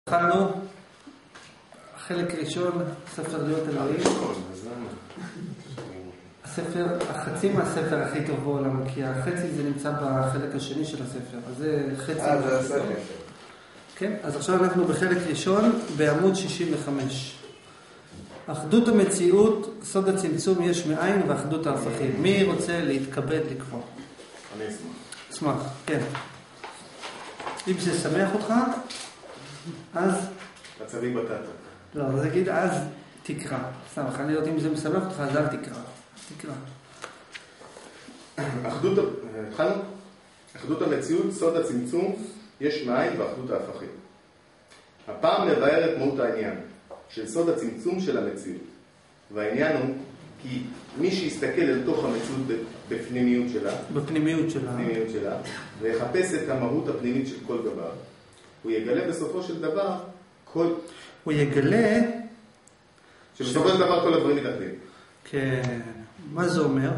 התחלנו חלק ראשון, ספר להיות אלוהים. החצי מהספר הכי טוב בעולם, כי החצי זה נמצא בחלק השני של הספר. אז זה חצי מהספר. כן, אז עכשיו אנחנו בחלק ראשון, בעמוד 65. אחדות המציאות, סוד הצמצום יש מאין ואחדות ההפכים. מי רוצה להתכבד לקרוא? אני אשמח. אשמח, כן. אם זה שמח אותך, אז... מצבי בטטה. לא, אז תגיד, אז תקרא. סתם, אני יודעת אם זה משמח אותך, אז אל תקרא. תקרא. אחדות המציאות, סוד הצמצום, יש מאין ואחדות ההפכים. הפעם נבהר את מהות העניין, של סוד הצמצום של המציאות. והעניין הוא כי מי שיסתכל אל תוך המציאות בפנימיות שלה, ויחפש את המהות הפנימית של כל דבר, הוא יגלה בסופו של דבר הוא יגלה שבסופו של דבר כל הדברים מתאחדים. כן. מה זה אומר?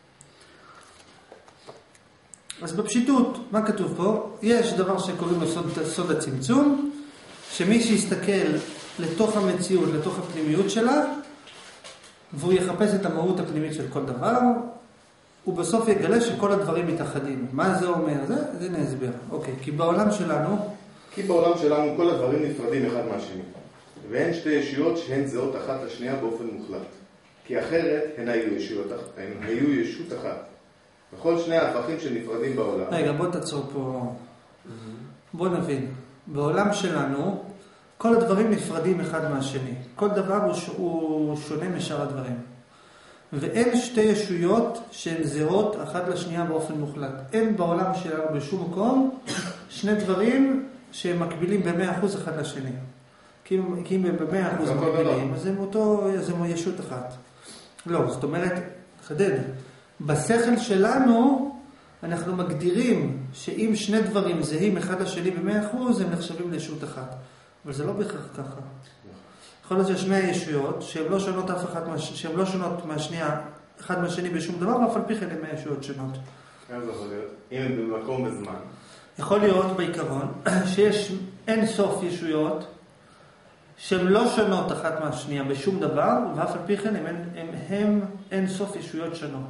אז בפשיטות, מה כתוב פה? יש דבר שקוראים לו סוד הצמצום, שמי שיסתכל לתוך המציאות, לתוך הפנימיות שלה, והוא יחפש את המהות הפנימית של כל דבר, הוא בסוף יגלה שכל הדברים מתאחדים. מה זה אומר? זה נסבר. אוקיי, כי בעולם שלנו כל הדברים נפרדים אחד מהשני. ואין שתי ישויות שהן זהות אחת לשנייה באופן מוחלט. כי אחרת הן היו ישות אחת. וכל שני ההפכים שנפרדים בעולם. רגע, בוא תעצור פה. בוא נבין. בעולם שלנו, כל הדברים נפרדים אחד מהשני. כל דבר הוא שונה משאר הדברים. ואין שתי ישויות שהן זהות אחת לשנייה באופן מוחלט. אין בעולם שלנו בשום מקום שני דברים שהם מקבילים ב-100% אחד לשני. כי אם ב-100% מקבילים, אז הם ישות אחת. לא, זאת אומרת, חדד, בשכל שלנו אנחנו מגדירים שאם שני דברים זהים אחד לשני ב-100% הם נחשבים לישות אחת. אבל זה לא בהכרח ככה. יכול להיות ששני הישויות, שהן לא שונות אף אחת, שהן לא שונות מהשנייה, אחד מהשני בשום דבר, ואף על פי כן הן ישויות שונות. איך זה יכול להיות? אם הן במקום וזמן. יכול להיות בעיקרון שיש אין סוף ישויות שהן לא שונות אחת מהשנייה בשום דבר, ואף על פי כן הן אין סוף ישויות שונות.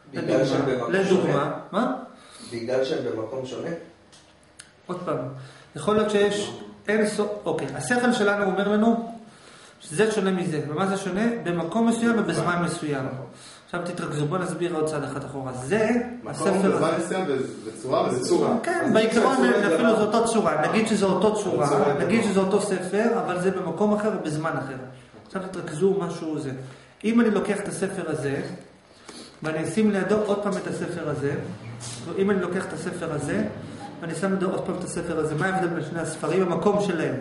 לדוגמה, מה? בגלל שהן במקום שונה? עוד פעם, יכול להיות שיש אין סוף, אוקיי, השכל שלנו אומר לנו שזה שונה מזה, ומה זה שונה? במקום מסוים ובזמן מסוים. עכשיו תתרכזו, בוא נסביר עוד צעד אחד אחורה. זה מקום בזמן מסוים וצורה וזה צורה. כן, בעיקרון אפילו זו אותו צורה. נגיד שזו אותו צורה, נגיד שזו אותו ספר, אבל זה במקום אחר ובזמן אחר. עכשיו תתרכזו משהו זה. אם אני לוקח את הספר הזה, ואני אשים לידו עוד פעם את הספר הזה, אם אני לוקח את הספר הזה, ואני שם לידו עוד פעם את הספר הזה, מה ההבדל בין שני הספרים? המקום שלהם.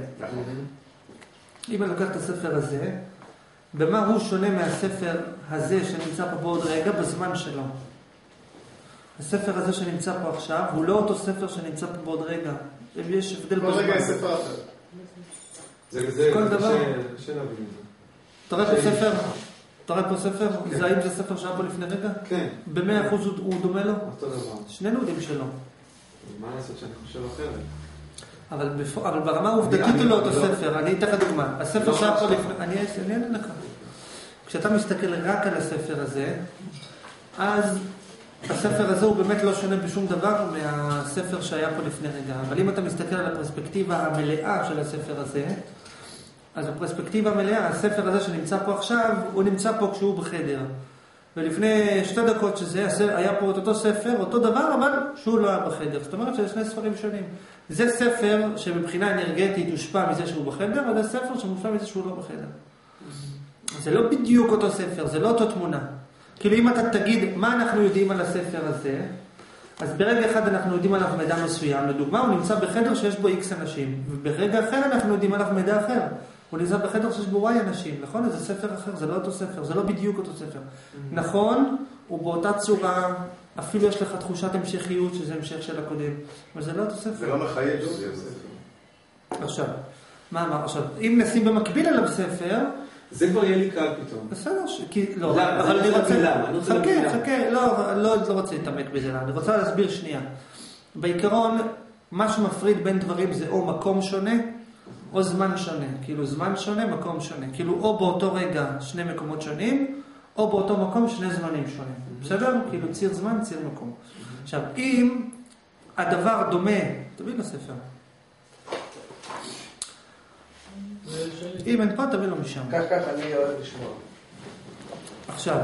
אם אני לוקח את הספר הזה, במה הוא שונה מהספר הזה שנמצא פה בעוד רגע בזמן שלו? הספר הזה שנמצא פה עכשיו הוא לא אותו ספר שנמצא פה בעוד רגע. יש הבדל בזמן. כל רגע יש ספר אחר. כל דבר. אתה רואה פה ספר? אתה רואה פה ספר? זה האם זה ספר שהיה פה לפני רגע? כן. ב-100% הוא דומה לו? אותו דבר. שנינו יודעים שלא. מה לעשות שאני חושב אחרת? אבל ברמה העובדתית הוא לא אותו ספר. אני אתן לך דוגמה. הספר שהיה פה לפני... אני אענה לך. כשאתה מסתכל רק על הספר הזה, אז הספר הזה הוא באמת לא שונה בשום דבר מהספר שהיה פה לפני רגע. אבל אם אתה מסתכל על הפרספקטיבה המלאה של הספר הזה, אז הפרספקטיבה המלאה, הספר הזה שנמצא פה עכשיו, הוא נמצא פה כשהוא בחדר. ולפני 2 דקות שזה היה פה את אותו ספר, אותו דבר, אבל שהוא לא היה בחדר. זאת אומרת שזה שני ספרים שונים. זה ספר שמבחינה אנרגטית הושפע מזה שהוא בחדר, וזה ספר שמושפע מזה שהוא לא בחדר. זה לא בדיוק אותו ספר, זה לא אותו תמונה. כאילו אם אתה תגיד מה אנחנו יודעים על הספר הזה, אז ברגע אחד אנחנו יודעים עליו מידע מסוים. לדוגמה, הוא נמצא בחדר שיש בו X אנשים, וברגע אחר אנחנו יודעים עליו מידע אחר. הוא נמצא בחדר שיש בו Y אנשים, נכון? זה ספר אחר, זה לא אותו ספר, זה לא בדיוק אותו ספר. נכון, הוא באותה צורה, אפילו יש לך תחושת המשכיות, שזה המשך של הקודם, אבל זה לא אותו ספר. זה לא מחייב שזה ספר. עכשיו, מה אמר? עכשיו, אם נשים במקביל עליו ספר, זה כבר יהיה לי קל פתאום. בסדר, לא, אבל אני רוצה... חכה, לא רוצה להתעמק בזה, אני רוצה להסביר שנייה. בעיקרון, מה שמפריד בין דברים זה או מקום שונה, או זמן שונה. כאילו זמן שונה, מקום שונה. כאילו או באותו רגע שני מקומות שונים, או באותו מקום שני זמנים שונים. בסדר? כאילו ציר זמן, ציר מקום. עכשיו, אם הדבר דומה, תביא לספר. אם אין פה, תביא לו משם. כך, אני אוהב לשמוע. עכשיו,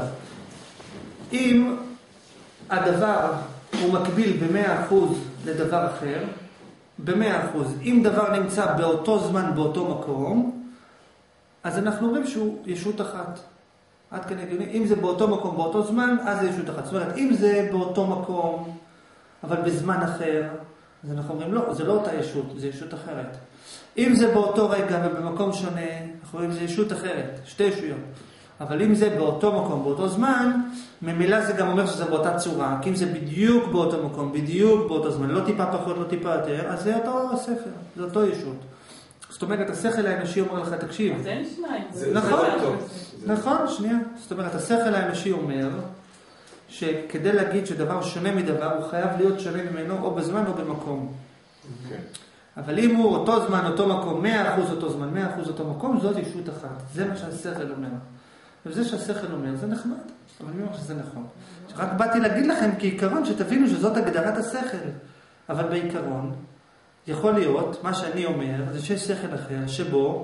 אם הדבר הוא מקביל ב100% לדבר אחר, ב100%, אם דבר נמצא באותו זמן, באותו מקום, אז אנחנו אומרים שהוא ישות אחת. עד כאן הגיוני. אם זה באותו מקום, באותו זמן, אז זה ישות אחת. זאת אומרת, אם זה באותו מקום, אבל בזמן אחר, אז אנחנו אומרים, לא, זה לא אותה ישות, זה ישות אחרת. אם זה באותו רגע ובמקום שונה, אנחנו אומרים, זה ישות אחרת, שתי ישויות. אבל אם זה באותו מקום, באותו זמן, ממילא זה גם אומר שזה באותה צורה, כי אם זה בדיוק באותו מקום, בדיוק באותו זמן, לא טיפה פחות, לא טיפה יותר, אז זה אותו ספר, זה אותו ישות. זאת אומרת, השכל האנושי אומר לך, תקשיב. אז אין שניים. נכון, נכון, שנייה. זאת אומרת, השכל האנושי אומר שכדי להגיד שדבר שונה מדבר, הוא חייב להיות שונה ממנו או בזמן או במקום. אבל אם הוא אותו זמן, אותו מקום, 100% אותו זמן, 100% אותו מקום, זאת ישות אחת. זה מה שהשכל אומר. וזה שהשכל אומר, זה נחמד. אבל אני אומר שזה נכון. רק באתי להגיד לכם כעיקרון שתבינו שזאת הגדרת השכל. אבל בעיקרון, יכול להיות, מה שאני אומר, זה שיש שכל אחר, שבו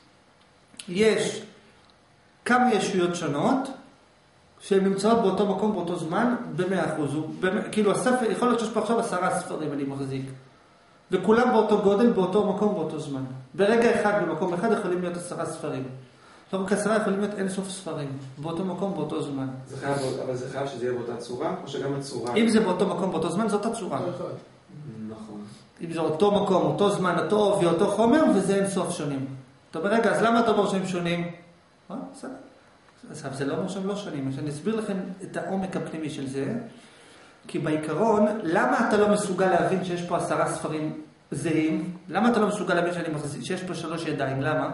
יש כמה ישויות שונות, שהן נמצאות באותו מקום, באותו זמן, ב100%. כאילו הספר, יכול להיות שיש פה עכשיו 10 ספרים אני מחזיק. וכולם באותו גודל, באותו מקום, באותו זמן. ברגע אחד, במקום אחד, יכולים להיות 10 ספרים. לא רק 10 יכולים להיות אין סוף ספרים. באותו מקום, באותו זמן. אבל זה חייב שזה יהיה באותה צורה, או שגם הצורה... אם זה באותו מקום, באותו זמן, זאת הצורה. נכון. אם זה אותו מקום, אותו זמן, אותו עובי, אותו חומר, וזה אין סוף שונים. אתה אומר, רגע, אז למה אתה אומר שהם שונים? בסדר. אז זה לא אומר שהם לא שונים. אני אסביר לכם את העומק הפנימי של זה. כי בעיקרון, למה אתה לא מסוגל להבין שיש פה 10 ספרים זהים? למה אתה לא מסוגל להבין שיש פה 3 ידיים? למה?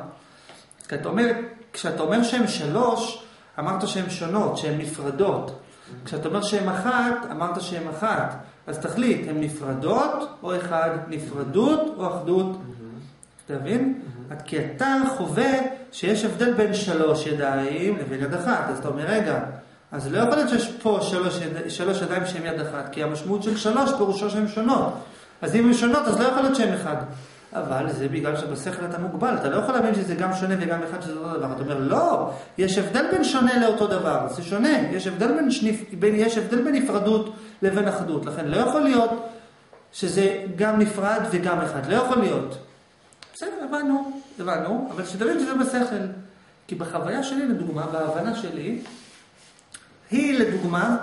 כשאתה אומר שהם 3, אמרת שהם שונות, שהם נפרדות. כשאתה אומר שהם 1, אמרת שהם 1. אז תחליט, הם נפרדות או אחד? נפרדות או אחדות? אתה מבין? כי אתה חווה שיש הבדל בין 3 ידיים לבין יד אחת. אז אתה אומר, רגע, אז לא יכול להיות שיש פה 3 ידיים שהן יד אחת, כי המשמעות של 3 פירושו שהן שונות. אז אם הן שונות, אז לא יכול להיות שהן אחד. אבל זה בגלל שבשכל אתה מוגבל, אתה לא יכול להבין שזה גם שונה וגם אחד שזה אותו דבר. אתה אומר, לא, יש הבדל בין שונה לאותו דבר, זה שונה. יש הבדל בין נפרדות לבין אחדות. לכן לא יכול להיות שזה גם נפרד וגם אחד. לא יכול להיות. בסדר, הבנו, אבל שתבין שזה בשכל. כי בחוויה שלי, לדוגמה, בהבנה שלי, היא לדוגמה,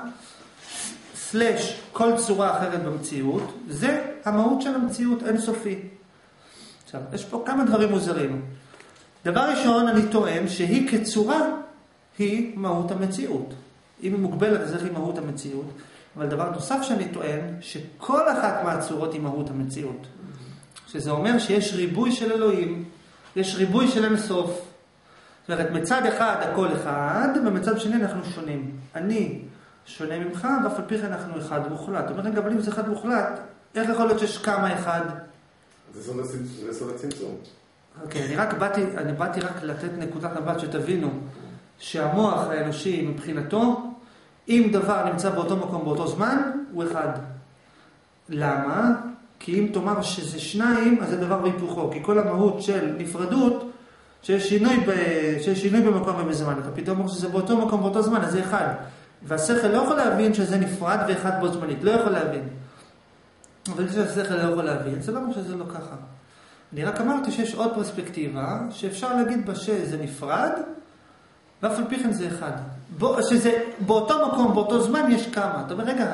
סלש כל צורה אחרת במציאות, זה המהות של המציאות אינסופי. עכשיו, יש פה כמה דברים מוזרים. דבר ראשון, אני טוען שהיא כצורה היא מהות המציאות. אם היא מוגבלת, אז היא מהות המציאות. אבל דבר נוסף שאני טוען, שכל אחת מהצורות היא מהות המציאות. שזה אומר שיש ריבוי של אלוהים, יש ריבוי של אינסוף. זאת אומרת, מצד אחד הכל אחד, ומצד שני אנחנו שונים. אני שונה ממך, ואף על פי כן אנחנו אחד מוחלט. זאת אומרת, רגע, אבל אם זה אחד מוחלט, איך יכול להיות שיש כמה אחד? זה סוד הצמצום. אוקיי, אני באתי רק לתת נקודת מבט שתבינו שהמוח האנושי מבחינתו, אם דבר נמצא באותו מקום באותו זמן, הוא אחד. למה? כי אם תאמר שזה 2, אז זה דבר והיפוכו. כי כל המהות של נפרדות, שיש שינוי במקום ובזמן. אתה פתאום אומר שזה באותו מקום באותו זמן, אז זה אחד. והשכל לא יכול להבין שזה נפרד ואחד בו זמנית. לא יכול להבין. אבל כשהשכל לא יכול להבין, זה לא אומר שזה לא ככה. אני רק אמרתי שיש עוד פרספקטיבה, שאפשר להגיד בה שזה נפרד, ואף על פי כן זה אחד. שזה באותו מקום, באותו זמן יש כמה. אתה אומר, רגע,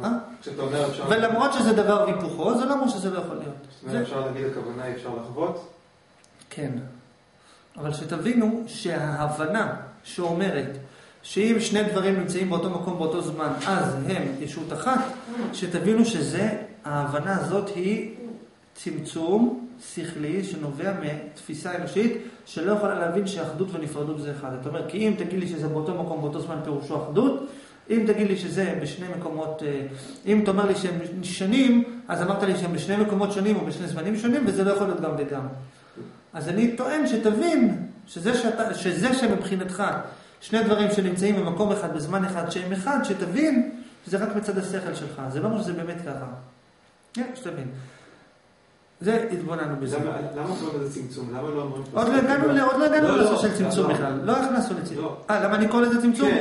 ולמרות שזה דבר והיפוכו, זה לא אומר שזה לא יכול להיות. אפשר להגיד הכוונה, אפשר לחוות? כן. אבל שתבינו שההבנה שאומרת שאם שני דברים נמצאים באותו מקום באותו זמן, אז הם ישות אחת, שתבינו שזה, ההבנה הזאת היא צמצום שכלי שנובע מתפיסה אנושית שלא יכולה להבין שאחדות ונפרדות זה אחד. זאת אומרת, כי אם תגיד לי שזה באותו מקום באותו זמן פירושו אחדות, אם תגיד לי שזה בשני מקומות, אם תאמר לי שהם שונים, אז אמרת לי שהם בשני מקומות שונים או בשני זמנים שונים, וזה לא יכול להיות גם וגם. אז אני טוען שתבין שזה שמבחינתך שני דברים שנמצאים במקום אחד, בזמן אחד, שהם אחד, שתבין שזה רק מצד השכל שלך. זה לא אומר שזה באמת ככה. שתבין. זה התבוננו בזה. למה קוראים לזה צמצום? למה לא אומרים... עוד לא הגענו לנושא של צמצום בכלל. לא הכנסנו לצמצום. למה אני קורא לזה צמצום?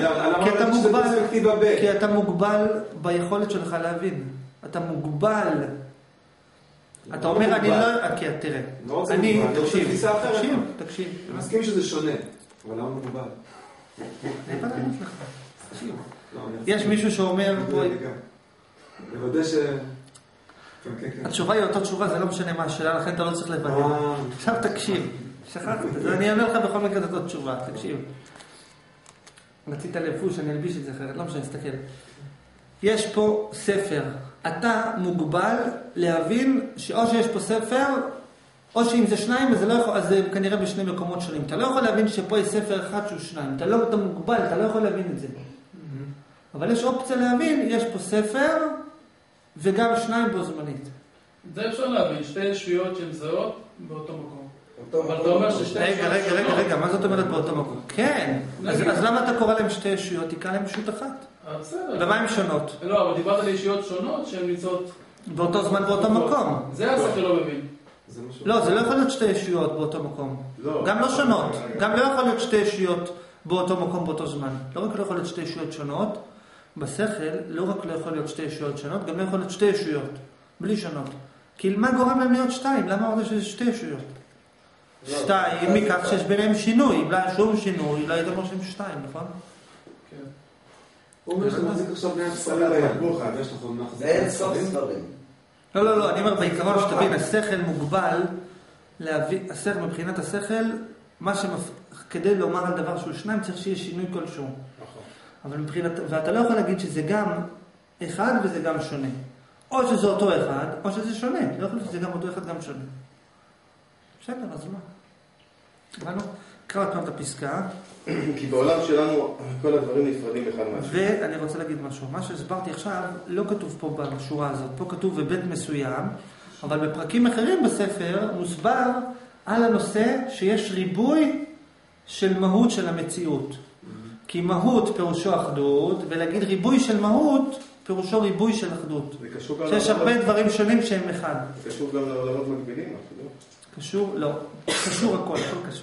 כי אתה מוגבל ביכולת שלך להבין. אתה מוגבל. אתה אומר, אני לא... תראה. אני... תקשיב. אני מסכים שזה שונה. אבל למה מוגבל? יש מישהו שאומר... לוודא ש... התשובה היא אותה תשובה, זה לא משנה מה השאלה, לכן אתה לא צריך לוודא. עכשיו תקשיב, שכחת, אני אענה לך בכל מקרה זאת תשובה, תקשיב. רצית לבוש, אני אלביש את זה אחרת, לא משנה, נסתכל. יש פה ספר, אתה מוגבל להבין שאו שיש פה ספר, או שאם זה שניים, אז זה כנראה בשני מקומות שונים. אתה לא יכול להבין שפה יש ספר אחד שהוא שניים, אתה מוגבל, אתה לא יכול להבין את זה. אבל יש אופציה להבין, יש פה ספר, וגם שניים בו זמנית. זה אפשר להבין, שתי ישויות שהן זהות באותו מקום. אבל אתה אומר ששתי ישויות... רגע, מה זאת אומרת באותו מקום? כן, אז למה אתה קורא להם שתי ישויות? תקרא להם ישות אחת. בסדר. ומה הן שונות? לא, אבל דיברת על ישויות שונות שהן נמצאות... באותו זמן באותו מקום. זה השכל לא מבין. לא, זה לא יכול להיות שתי ישויות באותו מקום. גם לא שונות. גם לא יכול להיות שתי ישויות באותו מקום באותו זמן. לא רק לא יכול להיות שתי ישויות שונות, בשכל לא רק לא יכול להיות שתי ישויות שונות, גם לא יכול להיות שתי ישויות, בלי שונות. כי מה גורם להם להיות שתיים? למה עוד יש שתי ישויות? שתיים, מכך שיש ביניהם שינוי, בלי שום שינוי, לא ידעו שהם שתיים, נכון? כן. הוא אומר שאתה מחזיק עכשיו בני הספרים ביד. זה אין סוף ספרים. לא, אני אומר בעיקרון שתבין, השכל מוגבל, מבחינת השכל, כדי לומר על דבר שהוא שניים צריך שיהיה שינוי כלשהו. אבל ואתה לא יכול להגיד שזה גם אחד וזה גם שונה. או שזה אותו אחד, או שזה שונה. לא יכול להיות שזה גם אותו אחד, גם שונה. בסדר, אז מה? הבנו? קרא עוד פעם את הפסקה. כי בעולם שלנו כל הדברים נפרדים אחד מהשני. ואני רוצה להגיד משהו. מה שהסברתי עכשיו לא כתוב פה בשורה הזאת. פה כתוב בבית מסוים, אבל בפרקים אחרים בספר מוסבר על הנושא שיש ריבוי של מהות של המציאות. כי מהות פירושו אחדות, ולהגיד ריבוי של מהות פירושו ריבוי של אחדות. שיש הרבה דברים שונים שהם אחד. זה קשור גם לעולמות מקבילים, אפילו? קשור, לא. קשור הכל קשור.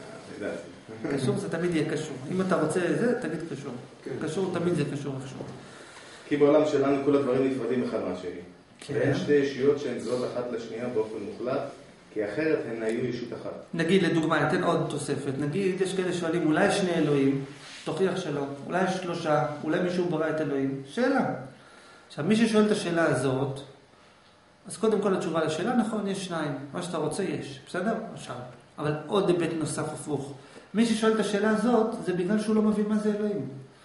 קשור זה תמיד יהיה קשור. אם אתה רוצה זה, תגיד קשור. קשור תמיד זה קשור איכשהו. כי בעולם שלנו כל הדברים נפרדים אחד מהשני. ואין שתי ישויות שהן זהות אחת לשנייה באופן מוחלט, כי אחרת הן היו ישות אחת. נגיד לדוגמה, ניתן עוד תוספת. נגיד יש כאלה שואלים, אולי שני אלוהים? תוכיח שלא. אולי יש שלושה, אולי מישהו ברא את אלוהים. שאלה. עכשיו, מי ששואל את השאלה הזאת, אז קודם כל התשובה לשאלה, נכון, יש שניים. מה שאתה רוצה, יש. בסדר? עכשיו. אבל עוד היבט נוסף הפוך. מי ששואל את השאלה הזאת, זה בגלל שהוא לא מבין מה זה אלוהים.